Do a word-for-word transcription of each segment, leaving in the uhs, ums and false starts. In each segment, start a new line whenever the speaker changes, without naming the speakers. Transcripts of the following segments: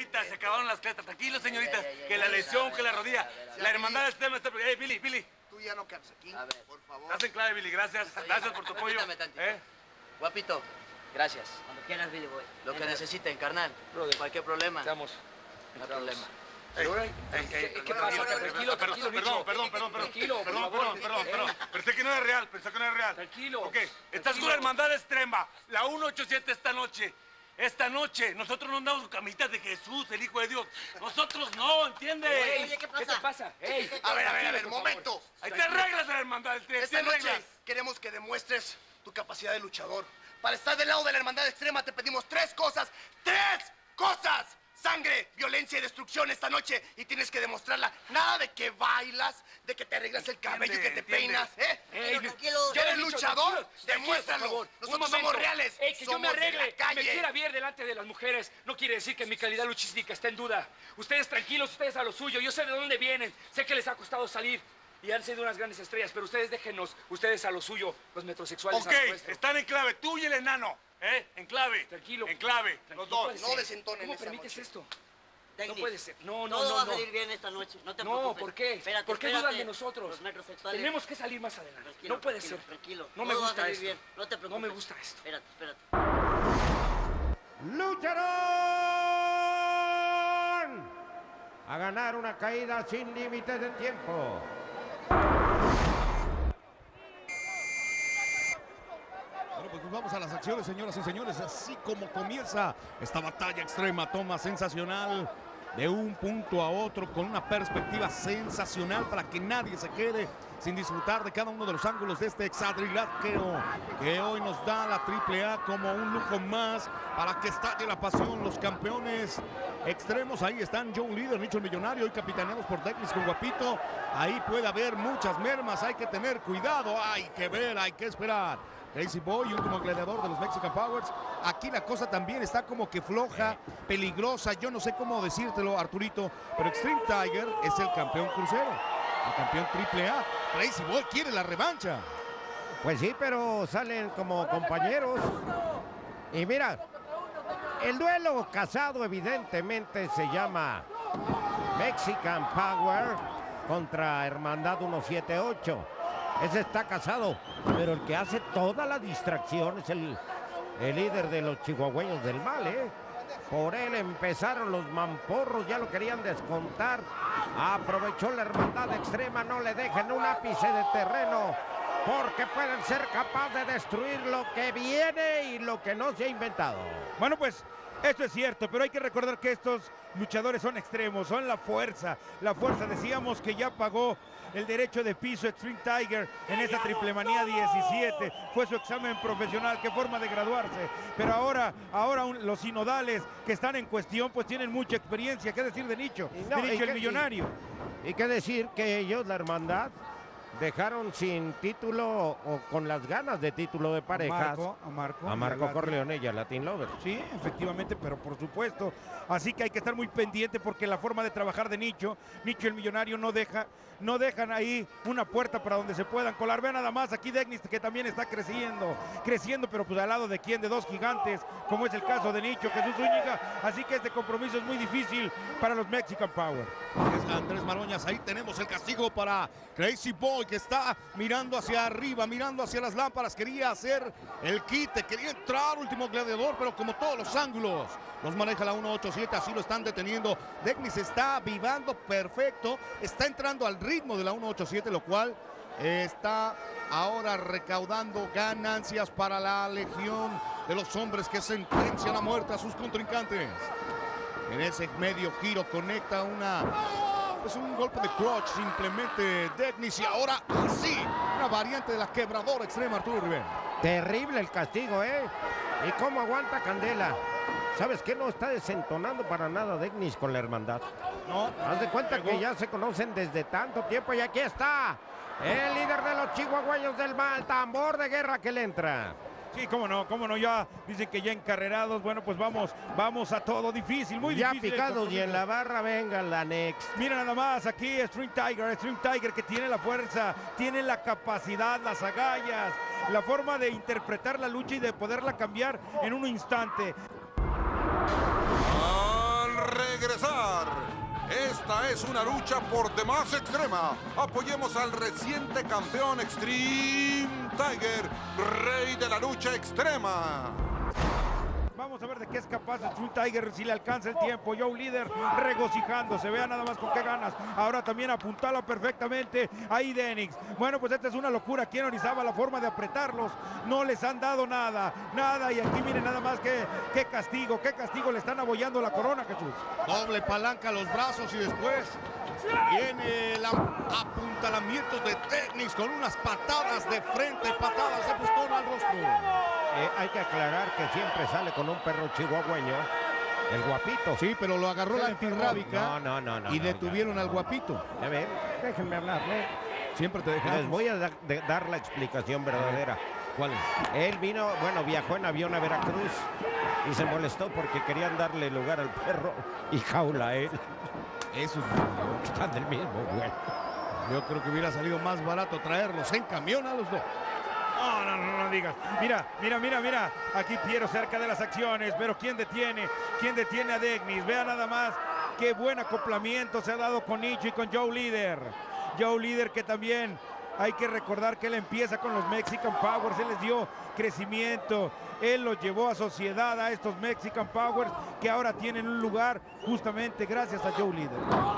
señorita, se acabaron las cletas. Tranquilo, señorita, que la lesión, que la rodilla. La hermandad extrema está... Eh, Billy, Billy.
Tú ya no cabes aquí, por favor.
Estás en clave, Billy, gracias. Gracias por tu apoyo. ¿Eh?
Guapito, gracias.
Cuando quieras, Billy, voy.
Lo que necesiten, carnal. Cualquier problema.
Estamos.
No hay problema.
Ey, ey, ey,
¿Qué pasa? Tranquilo, tranquilo,
Perdón, perdón, perdón, perdón.
Tranquilo, por
Perdón,
favor.
perdón, perdón, perdón. Pensé que no era real, pensé que no era real.
Tranquilo.
Ok, estás
tranquilo.
con la hermandad extrema, la ciento ochenta y siete esta noche. Esta noche, nosotros no andamos con camitas de Jesús, el Hijo de Dios. Nosotros no, ¿entiendes?
Ey, oye, ¿qué pasa?
¿Qué te pasa? Ey,
A ver, a ver, a ver,
tranquilo, por
momento.
Hay tres reglas de la hermandad extrema.
Esta
tres
noche
reglas.
queremos que demuestres tu capacidad de luchador. Para estar del lado de la hermandad extrema te pedimos tres cosas. ¡Tres cosas! Sangre, violencia y destrucción esta noche. Y tienes que demostrarla. Nada de que bailas, de que te arreglas el cabello, que te
Entiende,
peinas, ¿eh?
Ey,
tranquilo.
¿Ya eres
Dicho,
luchador?
tranquilo, tranquilo,
Demuéstralo.
por favor. Un
Nosotros somos
momento.
reales.
Ey, que yo me
Somos de
arregle,
la calle.
me quiera ver delante de las mujeres, no quiere decir que mi calidad luchística está en duda. Ustedes tranquilos, ustedes a lo suyo. Yo sé de dónde vienen, sé que les ha costado salir y han sido unas grandes estrellas, pero ustedes déjenos, ustedes a lo suyo, los metrosexuales
Ok,
a lo nuestro.
están en clave, tú y el enano. ¿Eh? En clave.
Tranquilo.
En clave,
Tranquilo,
los dos.
puede
No
ser.
desentonen
¿Cómo
esta
permites
noche.
esto?
Technic,
No puede ser. No, no,
Todo
no,
va a
no.
salir bien esta noche, no te
No,
preocupes.
¿por qué?
Espérate,
¿Por qué
espérate.
dudan de nosotros?
Los metrosexuales.
Tenemos que salir más adelante.
Tranquilo,
No puede
tranquilo,
ser.
Tranquilo.
No me
Todo va a
gusta
salir
esto.
bien, no te preocupes.
No me gusta esto.
Espérate, espérate.
¡Lucharon! A ganar una caída sin límites de tiempo.
Bueno, pues nos vamos a las acciones, señoras y señores. Así como comienza esta batalla extrema, toma sensacional de un punto a otro con una perspectiva sensacional para que nadie se quede sin disfrutar de cada uno de los ángulos de este hexadrilátero que hoy nos da la triple A como un lujo más para que estalle la pasión. Los campeones extremos, ahí están Joe Líder, Nicho el Millonario, y capitaneados por Technics con Guapito. Ahí puede haber muchas mermas, hay que tener cuidado, hay que ver, hay que esperar. Crazy Boy, último gladiador de los Mexican Powers. Aquí la cosa también está como que floja, peligrosa. Yo no sé cómo decírtelo, Arturito, pero Extreme Tiger es el campeón crucero, el campeón triple A. Crazy Boy quiere la revancha.
Pues sí, pero salen como compañeros. Y mira, el duelo casado evidentemente se llama Mexican Power contra Hermandad ciento setenta y ocho. Ese está casado, pero el que hace toda la distracción es el, el líder de los chihuahueños del mal, ¿eh? Por él empezaron los mamporros, ya lo querían descontar. Aprovechó la hermandad extrema, no le dejen un ápice de terreno, porque pueden ser capaces de destruir lo que viene y lo que no se ha inventado.
Bueno, pues esto es cierto, pero hay que recordar que estos luchadores son extremos, son la fuerza. La fuerza, decíamos que ya pagó el derecho de piso Extreme Tiger en esta Triple Manía diecisiete. Fue su examen profesional, qué forma de graduarse. Pero ahora, ahora un, los sinodales que están en cuestión, pues tienen mucha experiencia. ¿Qué decir de Nicho?
No,
de Nicho
y
el
que-
Millonario.
Y, y qué decir que ellos, la hermandad, dejaron sin título o con las ganas de título de parejas
Marco, a Marco.
a Marco
y a Latin.
Corleone y a Latin Lover.
Sí, efectivamente, pero por supuesto. Así que hay que estar muy pendiente porque la forma de trabajar de Nicho, Nicho el Millonario no deja, no dejan ahí una puerta para donde se puedan colar. Vean nada más aquí Technics que también está creciendo, creciendo, pero pues al lado de quién, de dos gigantes, como es el caso de Nicho, Jesús Zúñiga. Así que este compromiso es muy difícil para los Mexican Power.
Es Andrés Maroñas, ahí tenemos el castigo para Crazy Boy, que está mirando hacia arriba, mirando hacia las lámparas. Quería hacer el quite, quería entrar último gladiador, pero como todos los ángulos los maneja la ciento ochenta y siete, así lo están deteniendo. Technics está vivando perfecto, está entrando al ritmo de la ciento ochenta y siete, lo cual está ahora recaudando ganancias para la legión de los hombres que sentencian a muerte a sus contrincantes. En ese medio giro conecta una, pues un golpe de crotch simplemente Technics, y ahora así, una variante de la quebradora extrema, Arturo Rivera.
Terrible el castigo, ¿eh? ¿Y cómo aguanta Candela? ¿Sabes qué? No está desentonando para nada Technics con la hermandad.
No,
Haz de cuenta
pegó.
que ya se conocen desde tanto tiempo y aquí está el líder de los chihuahueños del mal, tambor de guerra que le entra.
Sí, cómo no, cómo no, ya dicen que ya encarrerados. Bueno, pues vamos, vamos a todo, difícil, muy
Ya
difícil. el
picados y en
compromiso.
la barra venga la next.
Mira nada más, aquí Extreme Tiger, Extreme Tiger que tiene la fuerza, tiene la capacidad, las agallas, la forma de interpretar la lucha y de poderla cambiar en un instante.
Han
Esta es una lucha por demás extrema. Apoyemos al reciente campeón Extreme Tiger, rey de la lucha extrema.
Vamos a ver de qué es capaz el Extreme Tiger, si le alcanza el tiempo. Joe Líder regocijándose, vea nada más con qué ganas. Ahora también apuntala perfectamente ahí Denix. Bueno, pues esta es una locura aquí en Orizaba, la forma de apretarlos. No les han dado nada, nada. Y aquí miren nada más que qué castigo, qué castigo le están abollando la corona, Jesús.
Doble palanca a los brazos y después viene el apuntalamiento de Technics con unas patadas de frente, patadas de pistón al rostro.
Eh, hay que aclarar que siempre sale con un perro chihuahueño, el guapito.
Sí, pero lo agarró la antirrábica.
No, no, no, no.
Y
no,
detuvieron
ya,
al
no.
guapito.
A ver, déjenme hablar, ¿no?
Siempre te dejan.
Les voy a da de dar la explicación verdadera.
¿Cuál es?
Él vino, bueno, viajó en avión a Veracruz y se molestó porque querían darle lugar al perro y jaula a él.
Eso es...
Están del mismo, güey.
Yo creo que hubiera salido más barato traerlos en camión a los dos.
No, no, no, no digas. Mira, mira, mira, mira. Aquí Piero cerca de las acciones, pero ¿quién detiene? ¿Quién detiene a Denix? Vea nada más qué buen acoplamiento se ha dado con Nicho y con Joe Líder. Joe Líder que también hay que recordar que él empieza con los Mexican Powers, él les dio crecimiento, él los llevó a sociedad a estos Mexican Powers que ahora tienen un lugar justamente gracias a Joe Líder.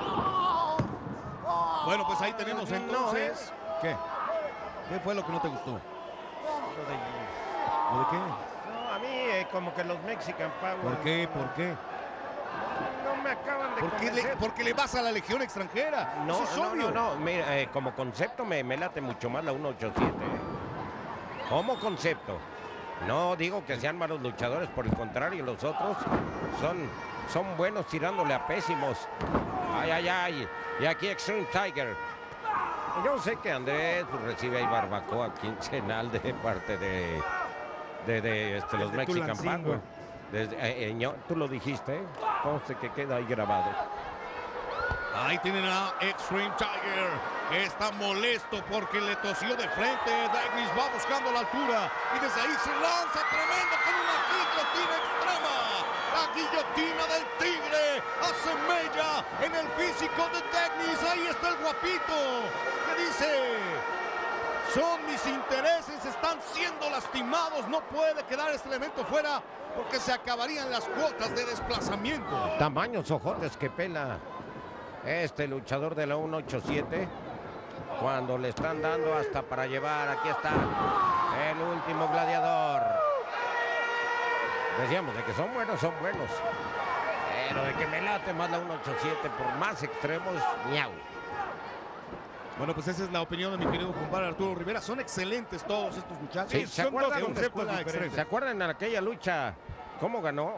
Bueno, pues ahí tenemos entonces...
No,
¿Qué? ¿Qué fue lo que no te gustó?
Lo de,
¿Lo de qué?
no, a mí eh, como que los Mexican Powers...
¿Por qué? ¿Por qué?
No me acaban de
¿Por qué le,
convencer.
porque le vas a la Legión extranjera.
No,
Eso es
no,
obvio.
no, no, mira, eh, como concepto me, me late mucho más la ciento ochenta y siete. ¿eh? Como concepto. No digo que sean malos luchadores, por el contrario, los otros son, son buenos tirándole a pésimos. Ay, ay, ay. Y aquí Extreme Tiger. Yo sé que Andrés pues, recibe ahí barbacoa quincenal de parte de, de, de este, los
Desde
Mexican
Tulancingo.
Power. Desde, eh, eh, ño, tú lo dijiste, ¿eh? Conste que queda ahí grabado.
Ahí tienen a Extreme Tiger, que está molesto porque le tosió de frente. Denix va buscando la altura y desde ahí se lanza tremendo con una guillotina extrema. La guillotina del tigre hace mella en el físico de Denix. Ahí está el guapito que dice: son mis intereses, están siendo lastimados, no puede quedar este elemento fuera porque se acabarían las cuotas de desplazamiento.
Tamaños ojotes que pela este luchador de la ciento ochenta y siete cuando le están dando hasta para llevar. Aquí está el último gladiador. Decíamos de que son buenos, son buenos, pero de que me late más la ciento ochenta y siete por más extremos, miau.
Bueno, pues esa es la opinión de mi querido compadre Arturo Rivera. Son excelentes todos estos muchachos.
Sí, ¿se
son
acuerdan
dos
de una
conceptos
escuela
diferentes.
extrema? ¿Se acuerdan en aquella lucha cómo ganó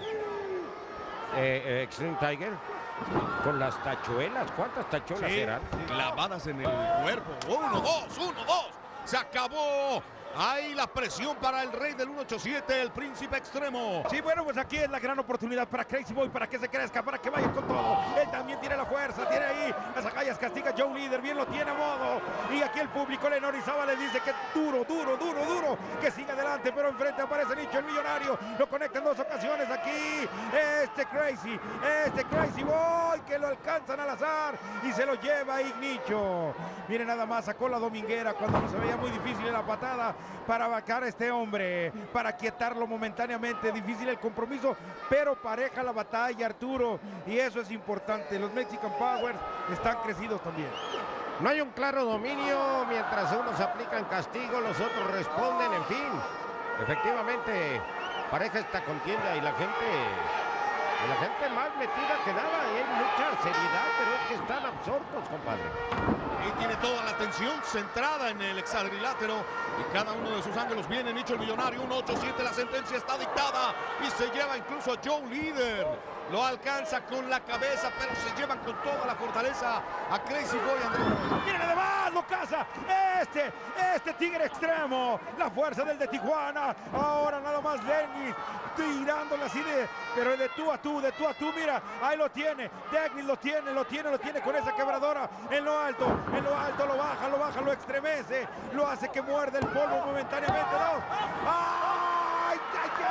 eh, eh, Extreme Tiger? Con las tachuelas, ¿cuántas tachuelas
Sí,
eran?
clavadas en el cuerpo. Uno, dos, uno, dos. Se acabó. Ahí la presión para el rey del ciento ochenta y siete, el príncipe extremo.
Sí, bueno, pues aquí es la gran oportunidad para Crazy Boy, para que se crezca, para que vaya con todo. Él también tiene la fuerza, tiene ahí las agallas, castiga Joe Líder, bien lo tiene a modo. Y aquí el público en Orizaba le dice que duro, duro, duro, duro, que siga adelante, pero enfrente aparece Nicho el millonario. Lo conecta en dos ocasiones aquí. Este Crazy, este Crazy Boy, que lo alcanzan al azar y se lo lleva ahí Nicho. Miren nada más, sacó la dominguera cuando no se veía muy difícil en la patada para vacar a este hombre, para quietarlo momentáneamente. Difícil el compromiso, pero pareja la batalla, Arturo, y eso es importante. Los Mexican Powers están crecidos también.
No hay un claro dominio, mientras unos aplican castigo, los otros responden, en fin. Efectivamente, pareja esta contienda y la gente, y la gente más metida que nada, y hay mucha seriedad, pero es que están absortos, compadre.
Y tiene toda la atención centrada en el hexadrilátero y cada uno de sus ángulos viene Nicho el millonario. ciento ochenta y siete, la sentencia está dictada y se lleva incluso a Joe Líder. Lo alcanza con la cabeza, pero se llevan con toda la fortaleza a Crazy Boy. Andrés.
Miren además, lo caza este, este tigre extremo, la fuerza del de Tijuana. Ahora nada más Denix tirándole así de, pero de tú a tú, de tú a tú, mira, ahí lo tiene, Denix lo tiene, lo tiene, lo tiene con esa quebradora en lo alto, en lo alto lo baja, lo baja, lo estremece, lo hace que muerde el polvo momentáneamente, dos. ¡Ay, ay, ay!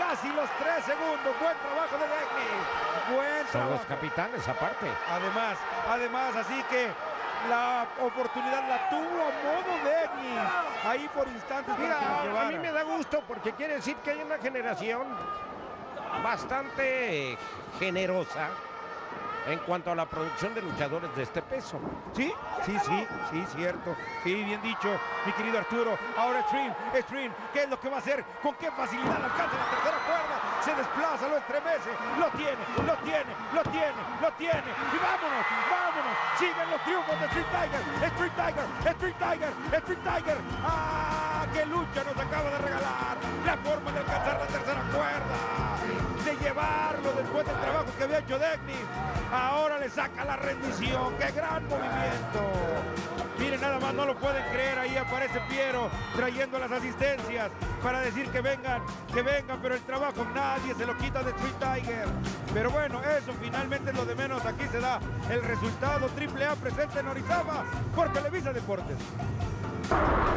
casi los tres segundos. Buen trabajo de Degnis. Buen
Son
trabajo.
los capitanes aparte.
Además, además, así que la oportunidad la tuvo a modo Degnis. Ahí por instantes. para que nos
Mira, a
llevara.
mí me da gusto porque quiere decir que hay una generación bastante generosa en cuanto a la producción de luchadores de este peso.
Sí, sí, sí, sí, cierto. Sí, bien dicho, mi querido Arturo. Ahora Extreme, Extreme, ¿qué es lo que va a hacer? ¿Con qué facilidad alcanza la tercera cuerda? Se desplaza, lo estremece, lo tiene, lo tiene, lo tiene, lo tiene. Y vámonos, vámonos. Siguen los triunfos de Street Tiger, Street Tiger, Street Tiger, Street Tiger. ¡Ah! ¡Qué lucha nos acaba de regalar! La forma de alcanzar la tercera cuerda, de llevarlo después del trabajo que había hecho Degnis. Ahora le saca la rendición. ¡Qué gran movimiento! Miren, nada más, no lo pueden creer. Ahí aparece Piero trayendo las asistencias para decir que vengan, que vengan, pero el trabajo nadie se lo quita de Street Tiger. Pero bueno, eso finalmente es lo de menos. Aquí se da el resultado. Triple A presente en Orizaba por Televisa Deportes.